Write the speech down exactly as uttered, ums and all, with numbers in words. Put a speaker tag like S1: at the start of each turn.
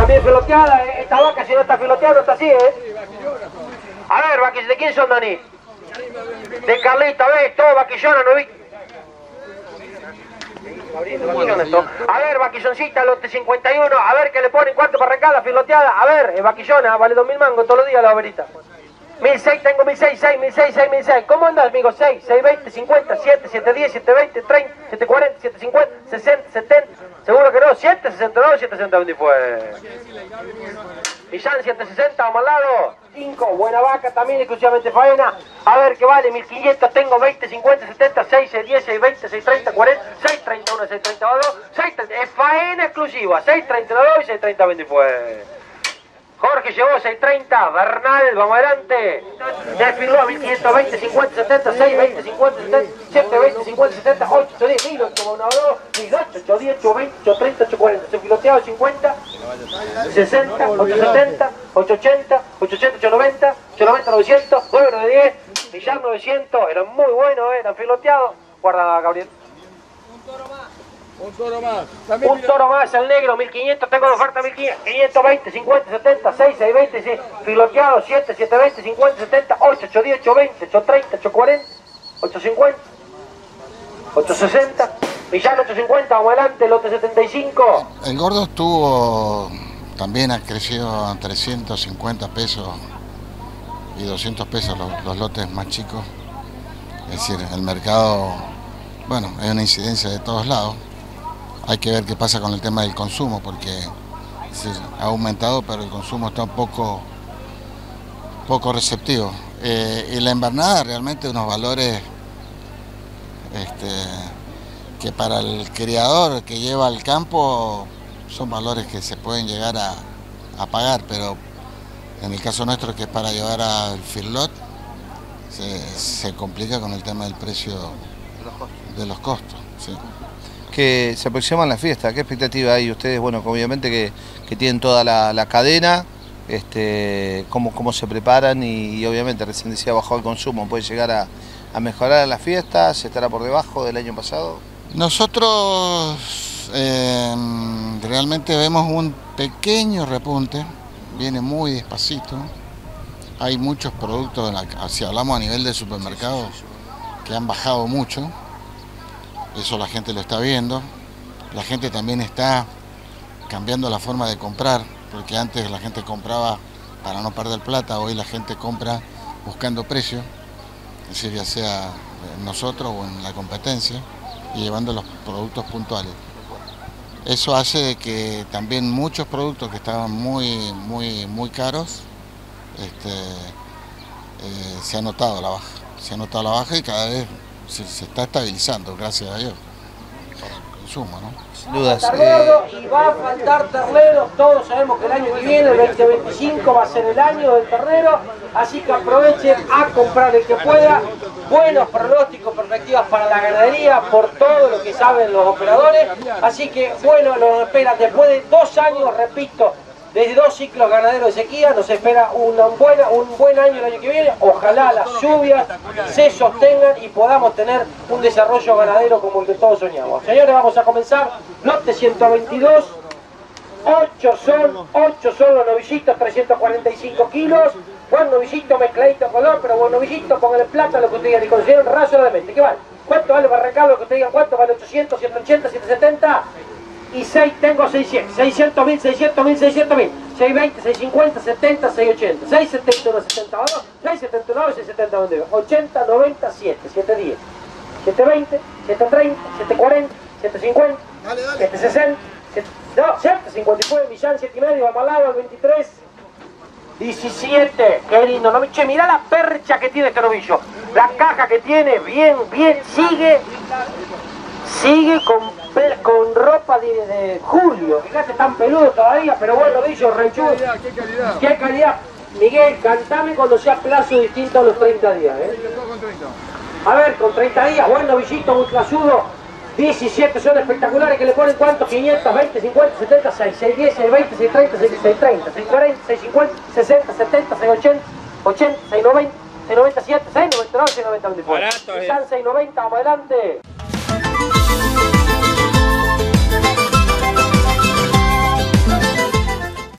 S1: también filoteada. Esta vaca si no está filoteada no está así, ¿eh? A ver, vaquillones, ¿de quién son, Dani? De Carlita, ¿ves? Todo vaquillona, ¿no vi? A ver, vaquilloncita, lote cincuenta y uno. A ver, ¿qué le ponen? ¿Cuánto para arrancar la filoteada? A ver, eh, vaquillona, vale dos mil mangos todos los días la oberita. mil seis, tengo mil seis, seis, mil seis, seis, mil seis. ¿Cómo andas, amigo? seis, seis, veinte, cincuenta, siete, siete, diez, siete, veinte, treinta, siete, cuarenta, siete, cincuenta, sesenta, setenta. Seguro que no, siete, sesenta y dos, siete, sesenta, ¿dónde fue? Millán, siete sesenta, vamos al lado. cinco, buena vaca, también exclusivamente faena. A ver qué vale, mil quinientos, tengo veinte, cincuenta, setenta, seis, seis, diez, seis, veinte, seis, treinta, cuarenta, seis, treinta y uno, seis, treinta y dos, seis, treinta, es faena exclusiva, seis, treinta y dos y seis, treinta, ¿dónde fue? Jorge llevó seis treinta, Bernal, vamos adelante. Desfiló a mil quinientos veinte, cincuenta, setenta, seis, veinte, cincuenta, setenta, siete, veinte, cincuenta, setenta, ocho, diez, mil ocho, uno, dos, mil ocho, ocho, diez, ocho, veinte, ocho, treinta, ocho, cuarenta. Se filoteado cincuenta, sesenta, ocho setenta, ocho ochenta, ocho ochenta, ocho noventa, ocho noventa, novecientos, nueve, nueve diez, Millán novecientos. Eran muy buenos, eran filoteados. Guarda, Gabriel.
S2: Un toro más. Un toro más.
S1: También un toro más, el negro, mil quinientos, tengo de oferta mil quinientos, quinientos veinte, cincuenta, setenta, seis, seis, veinte, seis, filoteado, siete, siete, veinte, cincuenta, setenta, ocho, ocho, diez, ocho, veinte, ocho, treinta, ocho, cuarenta, ocho, cincuenta, ocho, sesenta, Millán ocho cincuenta, vamos adelante, lote setenta y cinco.
S3: El gordo estuvo, también ha crecido a trescientos cincuenta pesos y doscientos pesos los, los lotes más chicos. Es decir, el mercado, bueno, hay una incidencia de todos lados. Hay que ver qué pasa con el tema del consumo, porque es decir, ha aumentado, pero el consumo está un poco, poco receptivo. Eh, y la invernada realmente unos valores este, que para el criador que lleva al campo son valores que se pueden llegar a, a pagar, pero en el caso nuestro, que es para llevar al feedlot, se, se complica con el tema del precio de los costos. ¿Sí?
S4: Que se aproximan las fiestas, ¿qué expectativa hay ustedes? Bueno, obviamente que, que tienen toda la, la cadena, este, cómo, cómo se preparan y, y obviamente recién decía bajó el consumo, ¿puede llegar a, a mejorar las fiestas? ¿Estará por debajo del año pasado?
S3: Nosotros eh, realmente vemos un pequeño repunte, viene muy despacito, hay muchos productos, si hablamos a nivel de supermercados, que han bajado mucho. Eso la gente lo está viendo. La gente también está cambiando la forma de comprar, porque antes la gente compraba para no perder plata, hoy la gente compra buscando precio, es decir, ya sea nosotros o en la competencia, y llevando los productos puntuales. Eso hace de que también muchos productos que estaban muy, muy, muy caros, este, eh, se ha notado la baja. Se ha notado la baja y cada vez Se, se está estabilizando, gracias a Dios, para el consumo, ¿no?
S4: Sin dudas.
S1: Eh... Y va a faltar terneros, todos sabemos que el año que viene, el veinte veinticinco, va a ser el año del ternero, así que aprovechen a comprar el que pueda. Buenos pronósticos, perspectivas para la ganadería, por todo lo que saben los operadores, así que bueno, nos espera después de dos años, repito, desde dos ciclos ganaderos de sequía, nos espera una buena, un buen año el año que viene. Ojalá las lluvias se sostengan y podamos tener un desarrollo ganadero como el que todos soñamos. Señores, vamos a comenzar. Lote ciento veintidós, ocho son, ocho son los novillitos, trescientos cuarenta y cinco kilos. Buen novillito mezcladito color, pero buen novillito, póngale plata, lo que ustedes digan, y consideren razonablemente. ¿Qué vale? ¿Cuánto vale para arrancar? Lo que ustedes digan, ¿cuánto vale? ochocientos, ciento ochenta, ciento setenta. Y seis tengo seiscientos, seiscientos mil, seiscientos mil, seiscientos mil, seiscientos veinte, seiscientos cincuenta, setenta, seiscientos ochenta, seiscientos setenta y uno, setenta y dos, seiscientos setenta y nueve, seiscientos setenta y uno, ochenta, noventa, siete, setecientos diez, setecientos veinte, setecientos treinta, setecientos cuarenta, setecientos cincuenta, setecientos sesenta, no, setecientos cincuenta y nueve, Millán, siete y medio, vamos al lado, al veintitrés, diecisiete, qué lindo, no, che, mirá la percha que tiene este novillo, la caja que tiene, bien, bien, sigue, sigue con con ropa de, de Julio, fíjate, tan peludo todavía, pero bueno, novillo, rechudo.
S2: ¿Qué calidad?
S1: ¿Qué calidad? Miguel, cantame cuando sea plazo distinto a los treinta días, ¿eh? A ver, con treinta días, buen novillito, muy clasudo, diecisiete son espectaculares, que le ponen ¿cuántos? quinientos, veinte, cincuenta, setenta, seis, seis diez, seis veinte, seis treinta, seis treinta, seis cuarenta, seis cincuenta, sesenta, setenta, seis ochenta, ochenta, seis noventa, seis noventa y siete, seis noventa y nueve, seis noventa y uno.
S2: Barato, eh.
S1: seis noventa, vamos adelante.